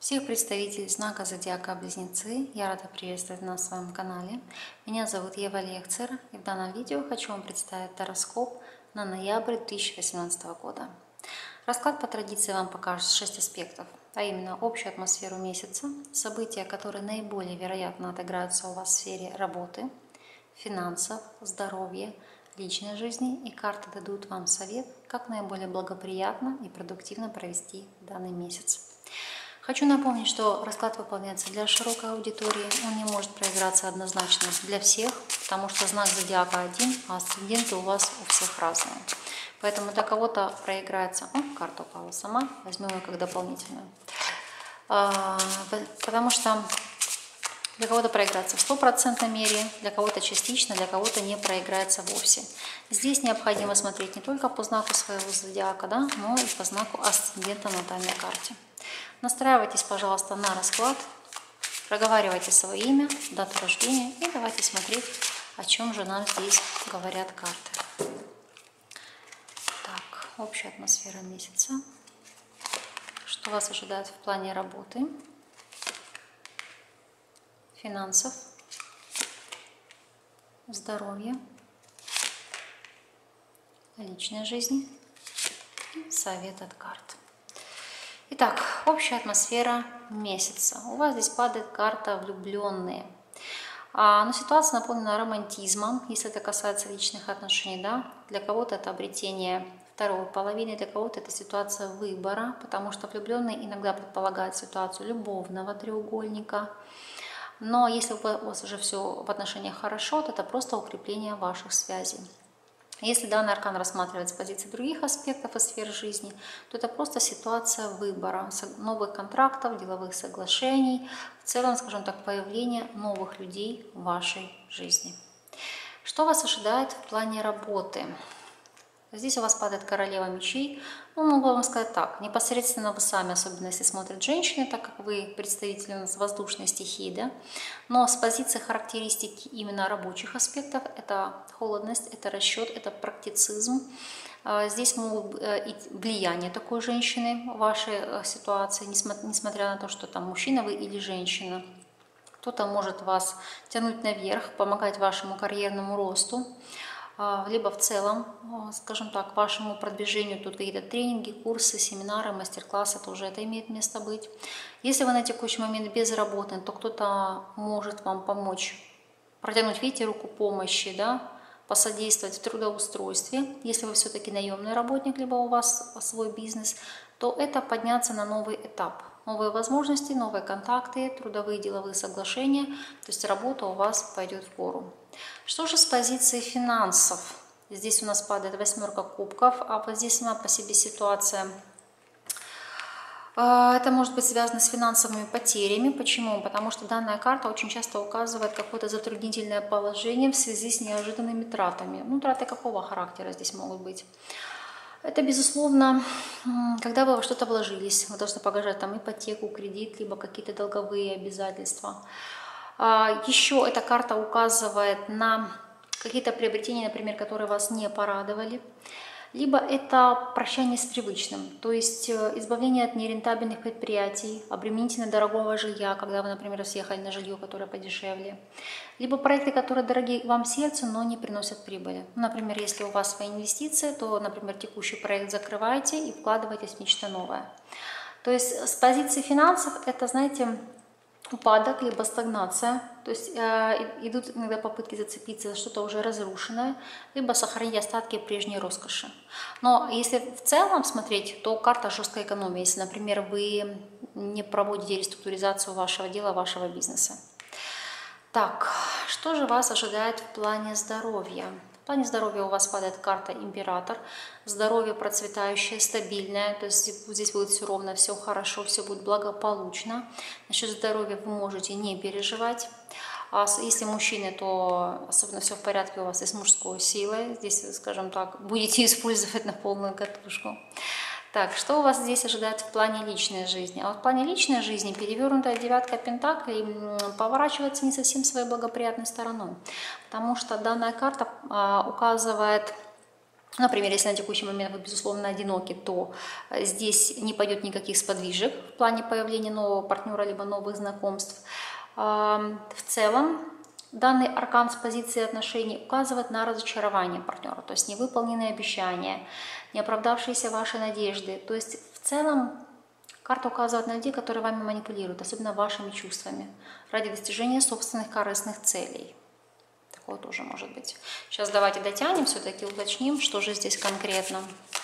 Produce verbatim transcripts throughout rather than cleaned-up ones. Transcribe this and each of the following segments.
Всех представителей знака Зодиака Близнецы я рада приветствовать на своем канале. Меня зовут Ева Лекцер, и в данном видео хочу вам представить гороскоп на ноябрь две тысячи восемнадцатого года. Расклад по традиции вам покажет шесть аспектов, а именно общую атмосферу месяца, события, которые наиболее вероятно отыграются у вас в сфере работы, финансов, здоровья, личной жизни, и карты дадут вам совет, как наиболее благоприятно и продуктивно провести данный месяц. Хочу напомнить, что расклад выполняется для широкой аудитории, он не может проиграться однозначно для всех, потому что знак зодиака один, а асценденты у вас у всех разные. Поэтому для кого-то проиграется, о, карта упала сама, возьмем ее как дополнительную, потому что для кого-то проиграется в стопроцентной мере, для кого-то частично, для кого-то не проиграется вовсе. Здесь необходимо смотреть не только по знаку своего зодиака, да, но и по знаку асцендента на натальной карте. Настраивайтесь, пожалуйста, на расклад, проговаривайте свое имя, дату рождения и давайте смотреть, о чем же нам здесь говорят карты. Так, общая атмосфера месяца. Что вас ожидает в плане работы, финансов, здоровья, личной жизни и совет от карт. Итак, общая атмосфера месяца. У вас здесь падает карта «Влюбленные». А, но ситуация наполнена романтизмом, если это касается личных отношений. Да? Для кого-то это обретение второй половины, для кого-то это ситуация выбора, потому что влюбленные иногда предполагают ситуацию любовного треугольника. Но если у вас уже все в отношениях хорошо, то это просто укрепление ваших связей. Если данный аркан рассматривать с позиции других аспектов и сфер жизни, то это просто ситуация выбора новых контрактов, деловых соглашений, в целом, скажем так, появление новых людей в вашей жизни. Что вас ожидает в плане работы? Здесь у вас падает королева мечей. Ну, могу вам сказать так, непосредственно вы сами, особенно если смотрят женщины, так как вы представители у нас воздушной стихии, да, но с позиции характеристики именно рабочих аспектов, это холодность, это расчет, это практицизм. Здесь могут быть влияние такой женщины в вашей ситуации, несмотря на то, что там мужчина вы или женщина. Кто-то может вас тянуть наверх, помогать вашему карьерному росту, либо в целом, скажем так, вашему продвижению. Тут какие-то тренинги, курсы, семинары, мастер-классы, тоже это имеет место быть. Если вы на текущий момент безработны, то кто-то может вам помочь, протянуть, видите, руку помощи, да, посодействовать в трудоустройстве. Если вы все-таки наемный работник, либо у вас свой бизнес, то это подняться на новый этап. Новые возможности, новые контакты, трудовые деловые соглашения, то есть работа у вас пойдет в пору. Что же с позиции финансов? Здесь у нас падает восьмерка кубков, а вот здесь сама по себе ситуация. Это может быть связано с финансовыми потерями. Почему? Потому что данная карта очень часто указывает какое-то затруднительное положение в связи с неожиданными тратами. Ну, траты какого характера здесь могут быть? Это, безусловно, когда вы во что-то вложились, вы должны погашать там ипотеку, кредит, либо какие-то долговые обязательства. Еще эта карта указывает на какие-то приобретения, например, которые вас не порадовали. Либо это прощание с привычным, то есть избавление от нерентабельных предприятий, обременительно дорогого жилья, когда вы, например, съехали на жилье, которое подешевле. Либо проекты, которые дороги вам сердцу, но не приносят прибыли. Например, если у вас свои инвестиции, то, например, текущий проект закрываете и вкладываетесь в нечто новое. То есть с позиции финансов это, знаете, упадок, либо стагнация, то есть э, идут иногда попытки зацепиться за что-то уже разрушенное, либо сохранить остатки прежней роскоши. Но если в целом смотреть, то карта жесткой экономии, если, например, вы не проводите реструктуризацию вашего дела, вашего бизнеса. Так, что же вас ожидает в плане здоровья? В плане здоровья у вас падает карта Император. Здоровье процветающее, стабильное. То есть здесь будет все ровно, все хорошо, все будет благополучно. Насчет здоровья вы можете не переживать. А если мужчины, то особенно все в порядке у вас и с мужской силой. Здесь, скажем так, будете использовать на полную катушку. Так, что у вас здесь ожидает в плане личной жизни? А вот в плане личной жизни перевернутая девятка пентаклей поворачивается не совсем своей благоприятной стороной, потому что данная карта а, указывает Например, если на текущий момент вы, безусловно, одиноки, то здесь не пойдет никаких сподвижек в плане появления нового партнера, либо новых знакомств. В целом, данный аркан с позиции отношений указывает на разочарование партнера, то есть невыполненные обещания, неоправдавшиеся ваши надежды. То есть в целом карта указывает на людей, которые вами манипулируют, особенно вашими чувствами, ради достижения собственных корыстных целей. Такое тоже может быть. Сейчас давайте дотянем, все-таки уточним, что же здесь конкретно.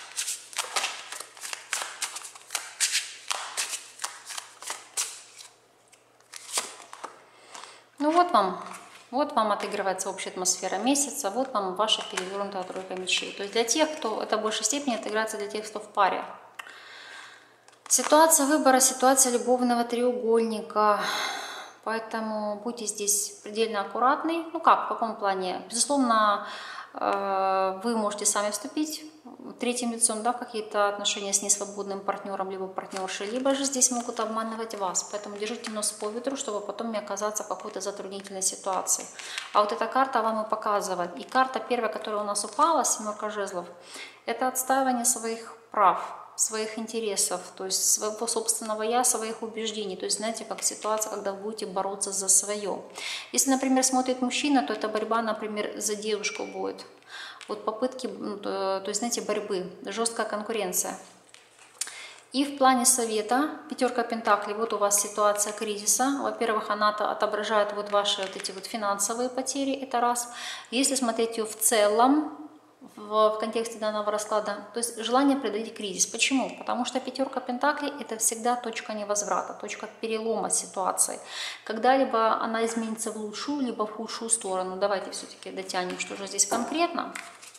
Ну вот вам, вот вам отыгрывается общая атмосфера месяца, вот вам ваша перевернутая тройка мечей. То есть для тех, кто, это в большей степени отыграется для тех, кто в паре. Ситуация выбора, ситуация любовного треугольника. Поэтому будьте здесь предельно аккуратны. Ну как, в каком плане? Безусловно, вы можете сами вступить третьим лицом, да, в какие-то отношения с несвободным партнером, либо партнершей, либо же здесь могут обманывать вас. Поэтому держите нос по ветру, чтобы потом не оказаться в какой-то затруднительной ситуации. А вот эта карта вам и показывает. И карта первая, которая у нас упала, семерка жезлов, это отстаивание своих прав, своих интересов, то есть своего собственного я, своих убеждений. То есть, знаете, как ситуация, когда вы будете бороться за свое. Если, например, смотрит мужчина, то эта борьба, например, за девушку будет. Вот попытки, то есть, знаете, борьбы, жесткая конкуренция. И в плане совета, пятерка пентаклей, вот у вас ситуация кризиса. Во-первых, она отображает вот ваши вот эти вот финансовые потери, это раз. Если смотреть ее в целом, в контексте данного расклада, то есть желание преодолеть кризис. Почему? Потому что пятерка пентаклей это всегда точка невозврата, точка перелома ситуации. Когда-либо она изменится в лучшую, либо в худшую сторону. Давайте все-таки дотянем, что же здесь конкретно.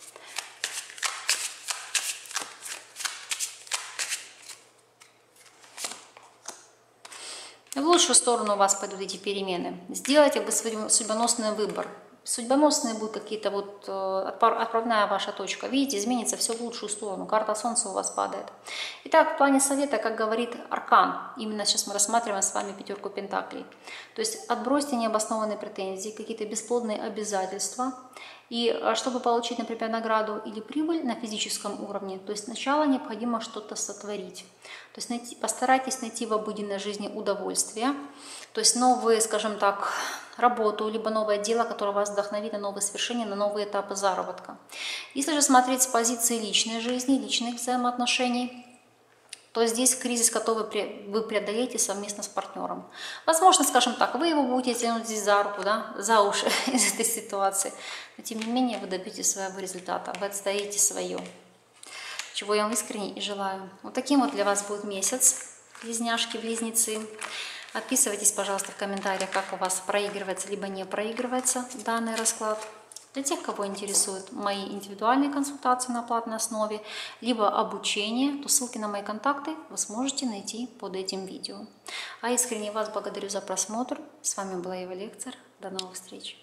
В лучшую сторону у вас пойдут эти перемены. Сделайте бы судьбоносный выбор. Судьбоносные будут какие-то вот отправная ваша точка. Видите, изменится все в лучшую сторону. Карта Солнца у вас падает. Итак, в плане совета, как говорит аркан, именно сейчас мы рассматриваем с вами пятерку пентаклей. То есть отбросьте необоснованные претензии, какие-то бесплодные обязательства. И чтобы получить, например, награду или прибыль на физическом уровне, то есть сначала необходимо что-то сотворить. То есть найти, постарайтесь найти в обыденной жизни удовольствие. То есть новые, скажем так, работу, либо новое дело, которое вас вдохновит на новые свершения, на новые этапы заработка. Если же смотреть с позиции личной жизни, личных взаимоотношений, то здесь кризис, который вы преодолеете совместно с партнером. Возможно, скажем так, вы его будете тянуть здесь за руку, да, за уши из этой ситуации, но тем не менее вы добьетесь своего результата, вы отстоите свое, чего я вам искренне и желаю. Вот таким вот для вас будет месяц, близняшки, близнецы. Отписывайтесь, пожалуйста, в комментариях, как у вас проигрывается, либо не проигрывается данный расклад. Для тех, кого интересуют мои индивидуальные консультации на платной основе, либо обучение, то ссылки на мои контакты вы сможете найти под этим видео. А искренне вас благодарю за просмотр. С вами была Ева Лекцер. До новых встреч!